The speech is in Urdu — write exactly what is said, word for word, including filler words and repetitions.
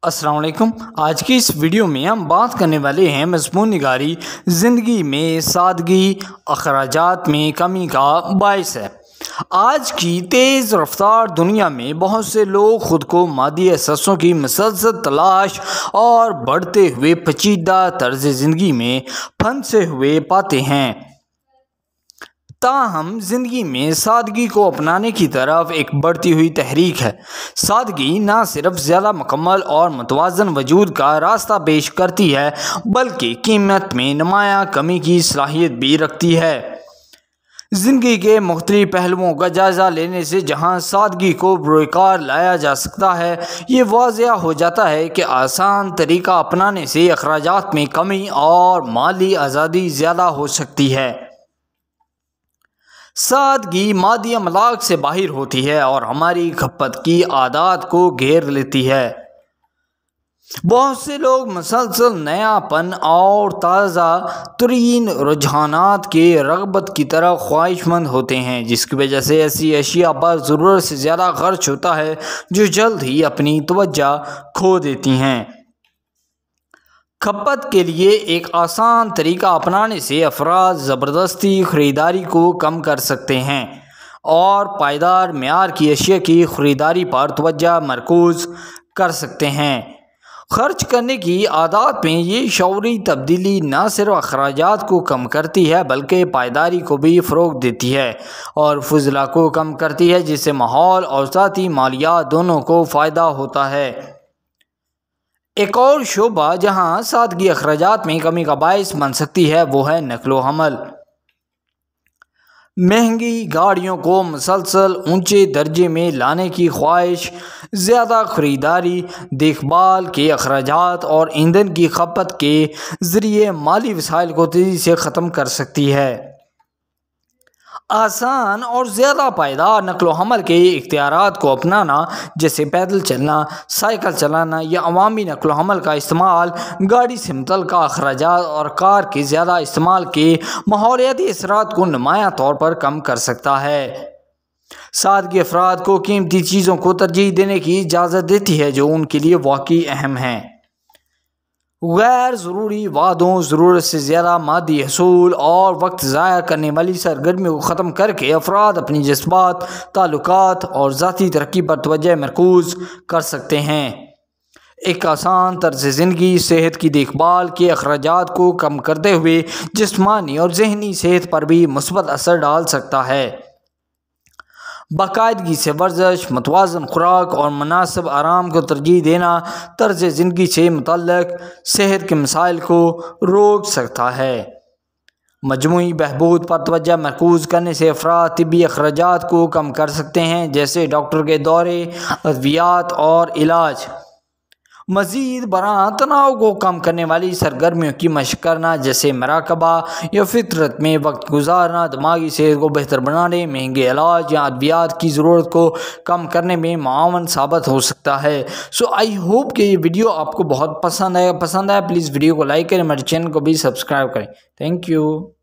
السلام علیکم۔ آج کی اس ویڈیو میں ہم بات کرنے والے ہیں مضمون نگاری زندگی میں سادگی اخراجات میں کمی کا باعث ہے۔ آج کی تیز رفتار دنیا میں بہت سے لوگ خود کو مادی احساسوں کی مسلسل تلاش اور بڑھتے ہوئے پیچیدہ طرز زندگی میں پھنسے ہوئے پاتے ہیں۔ تاہم زندگی میں سادگی کو اپنانے کی طرف ایک بڑھتی ہوئی تحریک ہے۔ سادگی نہ صرف زیادہ مکمل اور متوازن وجود کا راستہ پیش کرتی ہے بلکہ قیمت میں نمایاں کمی کی صلاحیت بھی رکھتی ہے۔ زندگی کے مختلف پہلوؤں کا جائزہ لینے سے جہاں سادگی کو بروئے کار لایا جا سکتا ہے، یہ واضح ہو جاتا ہے کہ آسان طریقہ اپنانے سے اخراجات میں کمی اور مالی آزادی زیادہ ہو سکتی ہے۔ سادگی مادی املاک سے باہر ہوتی ہے اور ہماری کھپت کی عادات کو گھیر لیتی ہے۔ بہت سے لوگ مسلسل نیا پن اور تازہ ترین رجحانات کے رغبت کی طرف خواہش مند ہوتے ہیں، جس کی وجہ سے ایسی اشیاء پر ضرورت سے زیادہ خرچ ہوتا ہے جو جلد ہی اپنی توجہ کھو دیتی ہیں۔ کھپت کے لیے ایک آسان طریقہ اپنانے سے افراد زبردستی خریداری کو کم کر سکتے ہیں اور پائیدار معیار کی اشیاء کی خریداری پر توجہ مرکوز کر سکتے ہیں۔ خرچ کرنے کی عادات میں یہ شعوری تبدیلی نہ صرف اخراجات کو کم کرتی ہے بلکہ پائیداری کو بھی فروغ دیتی ہے اور فضلہ کو کم کرتی ہے، جس سے ماحول اور ذاتی مالیات دونوں کو فائدہ ہوتا ہے۔ ایک اور شعبہ جہاں سادگی اخراجات میں کمی کا باعث بن سکتی ہے وہ ہے نقل و حمل۔ مہنگی گاڑیوں کو مسلسل اونچے درجے میں لانے کی خواہش زیادہ خریداری، دیکھ بھال کے اخراجات اور ایندھن کی کھپت کے ذریعے مالی وسائل کو تیزی سے ختم کر سکتی ہے۔ آسان اور زیادہ پائیدار نقل و حمل کے اختیارات کو اپنانا، جیسے پیدل چلنا، سائیکل چلانا یا عوامی نقل و حمل کا استعمال، گاڑی سے متعلقہ اخراجات اور کار کے زیادہ استعمال کے ماحولیاتی اثرات کو نمایاں طور پر کم کر سکتا ہے۔ سادگی افراد کو قیمتی چیزوں کو ترجیح دینے کی اجازت دیتی ہے جو ان کے لیے واقعی اہم ہیں۔ غیر ضروری وعدوں، ضرورت سے زیادہ مادی حصول اور وقت ضائع کرنے والی سرگرمیوں کو ختم کر کے افراد اپنی جذبات، تعلقات اور ذاتی ترقی پر توجہ مرکوز کر سکتے ہیں۔ ایک آسان طرز زندگی صحت کی دیکھ بھال کے اخراجات کو کم کرتے ہوئے جسمانی اور ذہنی صحت پر بھی مثبت اثر ڈال سکتا ہے۔ باقاعدگی سے ورزش، متوازن خوراک اور مناسب آرام کو ترجیح دینا طرز زندگی سے متعلق صحت کے مسائل کو روک سکتا ہے۔ مجموعی بہبود پر توجہ مرکوز کرنے سے افراد طبی اخراجات کو کم کر سکتے ہیں، جیسے ڈاکٹر کے دورے، ادویات اور علاج۔ مزید برآں تناؤ کو کم کرنے والی سرگرمیوں کی مشق کرنا، جیسے مراقبہ یا فطرت میں وقت گزارنا، دماغی صحت کو بہتر بنانے، مہنگے علاج یا ادویات کی ضرورت کو کم کرنے میں معاون ثابت ہو سکتا ہے۔ سو آئی ہوپ کہ یہ ویڈیو آپ کو بہت پسند آئے پسند آئے پلیز ویڈیو کو لائک کریں، ہمارے چینل کو بھی سبسکرائب کریں۔ Thank you.